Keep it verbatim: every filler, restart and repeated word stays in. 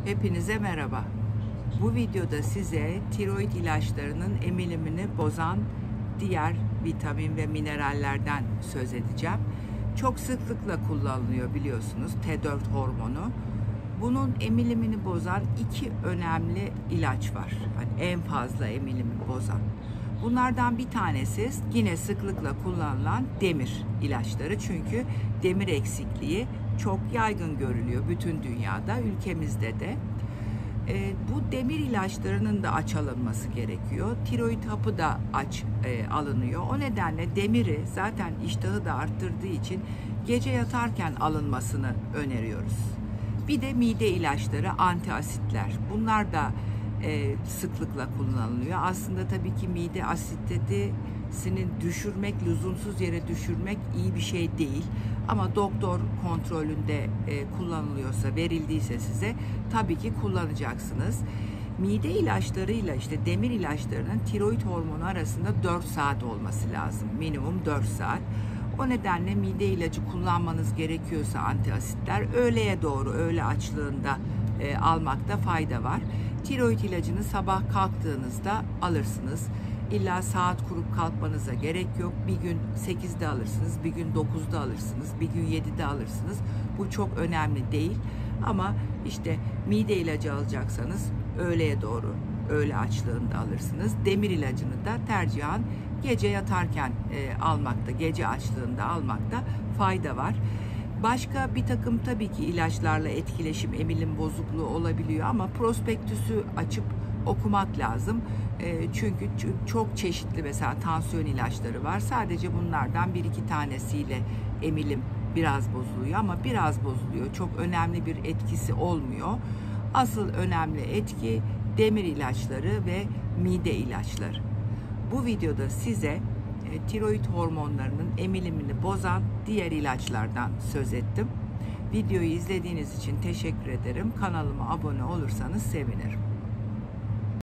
Hepinize merhaba. Bu videoda size tiroid ilaçlarının emilimini bozan diğer vitamin ve minerallerden söz edeceğim. Çok sıklıkla kullanılıyor biliyorsunuz T dört hormonu. Bunun emilimini bozan iki önemli ilaç var. Hani en fazla emilimi bozan. Bunlardan bir tanesi yine sıklıkla kullanılan demir ilaçları. Çünkü demir eksikliği çok yaygın görülüyor bütün dünyada, ülkemizde de. E, bu demir ilaçlarının da aç alınması gerekiyor. Tiroid hapı da aç e, alınıyor. O nedenle demiri zaten iştahı da arttırdığı için gece yatarken alınmasını öneriyoruz. Bir de mide ilaçları, antiasitler. Bunlar da e, sıklıkla kullanılıyor. Aslında tabii ki mide asititesini düşürmek, lüzumsuz yere düşürmek iyi bir şey değil. Ama doktor kontrolünde e, kullanılıyorsa, verildiyse size tabii ki kullanacaksınız. Mide ilaçlarıyla işte demir ilaçlarının tiroid hormonu arasında dört saat olması lazım. Minimum dört saat. O nedenle mide ilacı kullanmanız gerekiyorsa antiasitler öğleye doğru, öğle açlığında e, almakta fayda var. Tiroid ilacını sabah kalktığınızda alırsınız. İlla saat kurup kalkmanıza gerek yok. Bir gün sekizde alırsınız, bir gün dokuzda alırsınız, bir gün yedide alırsınız. Bu çok önemli değil. Ama işte mide ilacı alacaksanız öğleye doğru, öğle açlığında alırsınız. Demir ilacını da tercihen gece yatarken e, almakta, gece açlığında almakta fayda var. Başka bir takım tabii ki ilaçlarla etkileşim, emilim bozukluğu olabiliyor ama prospektüsü açıp okumak lazım. E, çünkü çok çeşitli mesela tansiyon ilaçları var. Sadece bunlardan bir iki tanesiyle emilim biraz bozuluyor ama biraz bozuluyor. Çok önemli bir etkisi olmuyor. Asıl önemli etki demir ilaçları ve mide ilaçları. Bu videoda size e, tiroid hormonlarının emilimini bozan diğer ilaçlardan söz ettim. Videoyu izlediğiniz için teşekkür ederim. Kanalıma abone olursanız sevinirim.